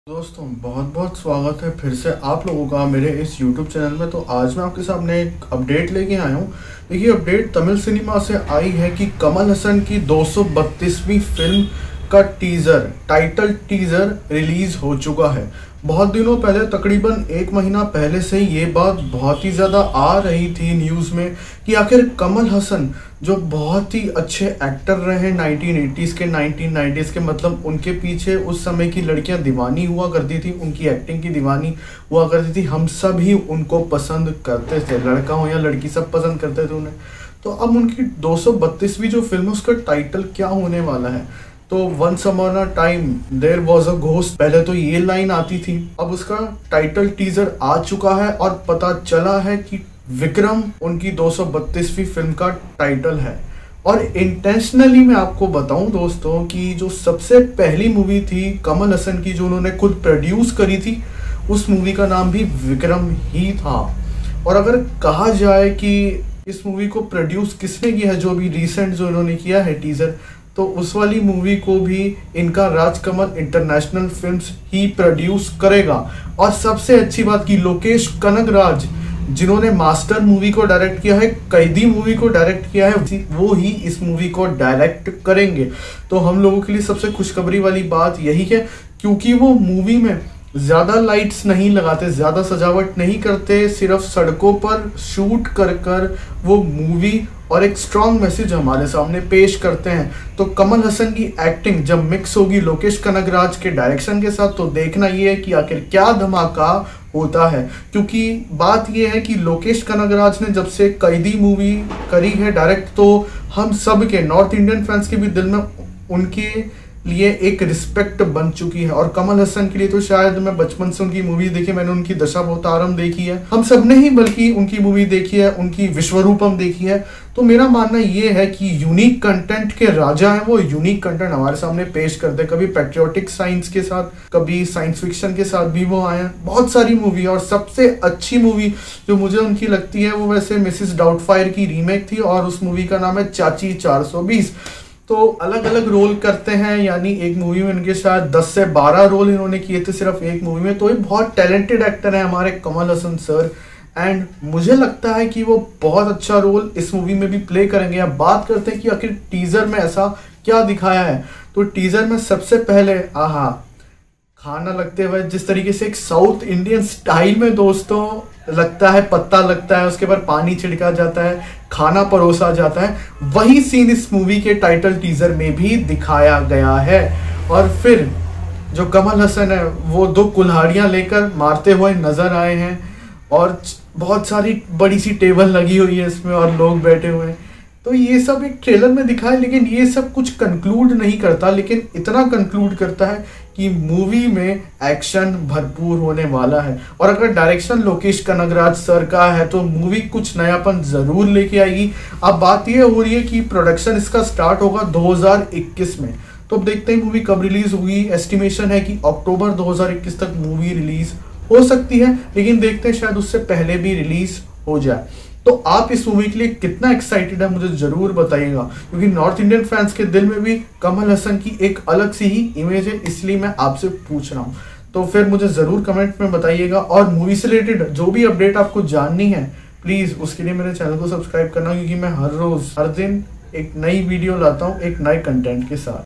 दोस्तों बहुत बहुत स्वागत है फिर से आप लोगों का मेरे इस YouTube चैनल में। तो आज मैं आपके सामने एक अपडेट लेके आया हूँ। देखिए अपडेट तमिल सिनेमा से आई है कि कमल हसन की 232वीं फिल्म का टाइटल टीजर रिलीज हो चुका है। बहुत दिनों पहले तकरीबन 1 महीना पहले से ये बात बहुत ही ज़्यादा आ रही थी न्यूज़ में कि आखिर कमल हसन जो बहुत ही अच्छे एक्टर रहे 1980s के 1990s के, मतलब उनके पीछे उस समय की लड़कियां दीवानी हुआ करती थी, उनकी एक्टिंग की दीवानी हुआ करती थी। हम सब ही उनको पसंद करते थे, लड़का हो या लड़की सब पसंद करते थे उन्हें। तो अब उनकी 232वीं जो फिल्म है उसका टाइटल क्या होने वाला है? तो once upon a time there was a ghost, पहले तो ये लाइन आती थी। अब उसका टाइटल टीजर आ चुका है और पता चला है कि विक्रम उनकी 232वीं फिल्म का टाइटल है। और इंटेंशनली मैं आपको बताऊं दोस्तों कि जो सबसे पहली मूवी थी कमल हसन की जो उन्होंने खुद प्रोड्यूस करी थी, उस मूवी का नाम भी विक्रम ही था। और अगर कहा जाए कि इस मूवी को प्रोड्यूस किसने किया है, जो भी रिसेंट जो इन्होंने किया है टीजर, तो उस वाली मूवी को भी इनका राजकमल इंटरनेशनल फिल्म्स ही प्रोड्यूस करेगा। और सबसे अच्छी बात की लोकेश कनगराज जिन्होंने मास्टर मूवी को डायरेक्ट किया है, कैदी मूवी को डायरेक्ट किया है, वो ही इस मूवी को डायरेक्ट करेंगे। तो हम लोगों के लिए सबसे खुशखबरी वाली बात यही है, क्योंकि वो मूवी में ज़्यादा लाइट्स नहीं लगाते, ज़्यादा सजावट नहीं करते, सिर्फ सड़कों पर शूट कर वो मूवी और एक स्ट्रॉन्ग मैसेज हमारे सामने पेश करते हैं। तो कमल हसन की एक्टिंग जब मिक्स होगी लोकेश कनगराज के डायरेक्शन के साथ, तो देखना ये है कि आखिर क्या धमाका होता है। क्योंकि बात ये है कि लोकेश कनगराज ने जब से कैदी मूवी करी है डायरेक्ट, तो हम सब के नॉर्थ इंडियन फैंस के भी दिल में उनके लिए एक रिस्पेक्ट बन चुकी है। और कमल हसन के लिए तो शायद मैं बचपन से उनकी मूवी देखी, मैंने उनकी दशावतारम देखी है, हम सब ने ही बल्कि उनकी मूवी देखी है, उनकी विश्वरूपम देखी है। तो मेरा मानना ये है कि यूनिक कंटेंट के राजा हैं, वो यूनिक कंटेंट हमारे सामने पेश करते हैं। कभी पैट्रियोटिक साइंस के साथ, कभी साइंस फिक्शन के साथ भी वो आए हैं, बहुत सारी मूवी। और सबसे अच्छी मूवी जो मुझे उनकी लगती है वो वैसे मिसिस डाउटफायर की रीमेक थी, और उस मूवी का नाम है चाची 420। तो अलग अलग रोल करते हैं, यानी एक मूवी में इनके शायद 10 से 12 रोल इन्होंने किए थे सिर्फ एक मूवी में। तो ये बहुत टैलेंटेड एक्टर है हमारे कमल हसन सर, एंड मुझे लगता है कि वो बहुत अच्छा रोल इस मूवी में भी प्ले करेंगे। अब बात करते हैं कि आखिर टीजर में ऐसा क्या दिखाया है। तो टीजर में सबसे पहले खाना लगते हुए, जिस तरीके से एक साउथ इंडियन स्टाइल में दोस्तों लगता है, पत्ता लगता है, उसके बाद पानी छिड़का जाता है, खाना परोसा जाता है, वही सीन इस मूवी के टाइटल टीजर में भी दिखाया गया है। और फिर जो कमल हसन है वो 2 कुल्हाड़ियां लेकर मारते हुए नजर आए हैं, और बहुत सारी बड़ी सी टेबल लगी हुई है इसमें और लोग बैठे हुए हैं। तो ये सब एक ट्रेलर में दिखा है, लेकिन ये सब कुछ कंक्लूड नहीं करता, लेकिन इतना कंक्लूड करता है कि मूवी में एक्शन भरपूर होने वाला है। और अगर डायरेक्शन लोकेश कनगराज सर का है तो मूवी कुछ नयापन जरूर लेके आएगी। अब बात यह हो रही है कि प्रोडक्शन इसका स्टार्ट होगा 2021 में। तो अब देखते हैं मूवी कब रिलीज होगी। एस्टिमेशन है कि अक्टूबर 2021 तक मूवी रिलीज हो सकती है, लेकिन देखते हैं शायद उससे पहले भी रिलीज हो जाए। तो आप इस मूवी के लिए कितना एक्साइटेड है मुझे जरूर बताइएगा, क्योंकि नॉर्थ इंडियन फैंस के दिल में भी कमल हसन की एक अलग सी ही इमेज है, इसलिए मैं आपसे पूछ रहा हूँ। तो फिर मुझे जरूर कमेंट में बताइएगा, और मूवी से रिलेटेड जो भी अपडेट आपको जाननी है प्लीज उसके लिए मेरे चैनल को सब्सक्राइब करना, क्योंकि मैं हर रोज हर दिन एक नई वीडियो लाता हूँ एक नए कंटेंट के साथ।